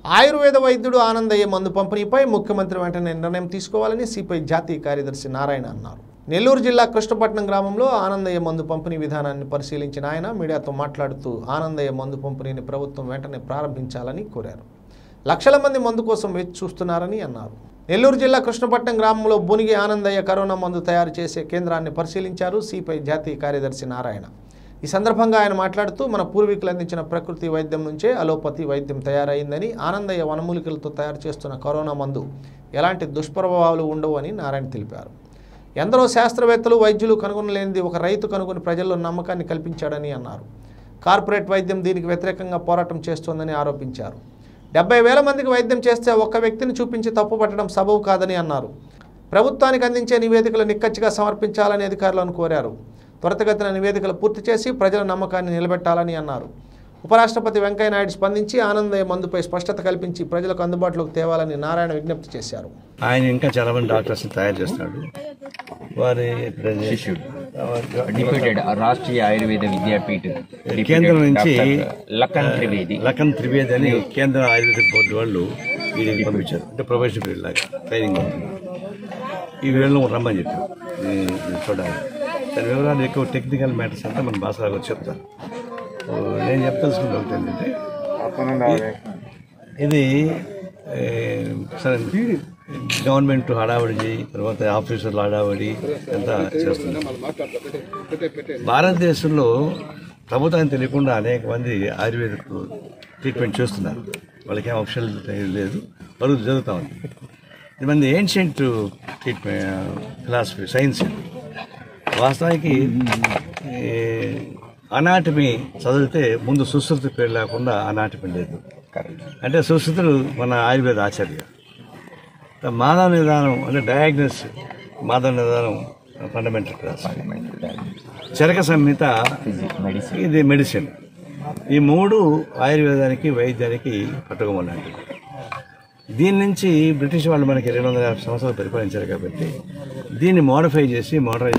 ఆయుర్వేద వైద్యుడు ఆనందయ్య మందు పంపిణీపై ముఖ్యమంత్రి వెంటనే నిర్ణయం తీసుకోవాలని సిపిఐ జాతీయ కార్యదర్శి నారాయణ అన్నారు. నెల్లూరు జిల్లా కృష్ణపట్నం గ్రామంలో ఆనందయ్య మందు పంపిణీ విధానాన్ని పరిశీలించిన ఆయన మీడియాతో మాట్లాడుతూ ఆనందయ్య మందు పంపిణీని ప్రభుత్వం వెంటనే ప్రారంభించాలని కోరారు. లక్షల మంది మందు కోసం వేచి చూస్తున్నారని అన్నారు. నెల్లూరు జిల్లా కృష్ణపట్నం గ్రామంలో బునిగి ఆనందయ్య కరోనా మందు తయారు చేసే కేంద్రాన్ని పరిశీలించారు సిపిఐ జాతీయ కార్యదర్శి నారాయణ. ఈ సందర్భంగా ఆయన మాట్లాడుతూ మన పూర్వీకులు అందించిన ప్రకృతి వైద్యం నుంచే అలోపతి వైద్యం తయారైందని, ఆనందయ్య వనమూలికలతో తయారు చేస్తున్న కరోనా మందు ఎలాంటి దుష్ప్రభావాలు ఉండవు అని నారాయణ తెలిపారు. ఎందరో శాస్త్రవేత్తలు వైద్యులు కనుగొనలేనిది ఒక రైతు కనుగొని ప్రజల్లో నమ్మకాన్ని కల్పించాడని అన్నారు. కార్పొరేట్ వైద్యం దీనికి వ్యతిరేకంగా పోరాటం చేస్తోందని ఆరోపించారు. 70,000 మందికి వైద్యం చేస్తే ఒక్క వ్యక్తిని చూపించి తప్పుపట్టడం సబబు కాదని అన్నారు. ప్రభుత్వానికి అందించే నివేదికలు నిక్కచ్చిగా సమర్పించాలని అధికారులను కోరారు. త్వరితగతిన నివేదికలు పూర్తి చేసి ప్రజల నమ్మకాన్ని నిలబెట్టాలని అన్నారు. ఉపరాష్ట్రపతి వెంకయ్యనాయుడు స్పందించి ఆనందయ్య మందుపై స్పష్టత కల్పించి ప్రజలకు అందుబాటులోకి తేవాలని నారాయణ విజ్ఞప్తి చేశారు. ఆయన ఇంకా చాలా మంది డాక్టర్స్ తయారు చేస్తున్నాడు. వారి రాష్ట్రీయ ఆయుర్వేద విద్యాపీఠ కేంద్రం నుంచి లఖన్ త్రివేది అని కేంద్ర ఆయుర్వేద బోర్డు వాళ్ళు వీళ్ళకి పంపించారు. అంటే ప్రొఫెషనల్ పీరియడ్ లాగా ట్రైనింగ్ ఉంటుంది. ఈ వీళ్ళలో రమ్మని చెప్పారు చూడాలి. దాని వివరాలు ఎక్కువ టెక్నికల్ మ్యాటర్స్ అంతా మన భాషలాగా చెప్తారు. నేను చెప్పదలుచుకుంటే ఒకటి ఏంటంటే, ఇది సరే గవర్నమెంట్ హడావిడి, తర్వాత ఆఫీసర్లు హడావిడి అంతా చేస్తుంది. భారతదేశంలో ప్రభుత్వానికి తెలియకుండా అనేక మంది ఆయుర్వేదిక్ ట్రీట్మెంట్ చేస్తున్నారు. వాళ్ళకి ఏం ఆప్షన్ లేదు, పరుగులు జరుగుతూ ఉంది. ఇది మంది ఏన్షియంట్ ట్రీట్మెంట్ ఫిలాసఫీ సైన్స్. వాస్తవానికి అనాటమీ చదివితే ముందు సుశ్రుతి పేరు లేకుండా అనాటమీ లేదు. అంటే సుశ్రుతుడు మన ఆయుర్వేద ఆచార్య. మానవ నిదానం అంటే డయాగ్నోస్, మానవ నిదానం ఫండమెంటల్ క్లాస్, చరక సంహిత ఇది మెడిసిన్. ఈ మూడు ఆయుర్వేదానికి వైద్యానికి పట్టుకోమన్నాడు. దీని నుంచి బ్రిటిష్ వాళ్ళు మనకి 250 సంవత్సరాలు పరిపాలించారు కాబట్టి దీన్ని మోడిఫై చేసి మోడరైజ్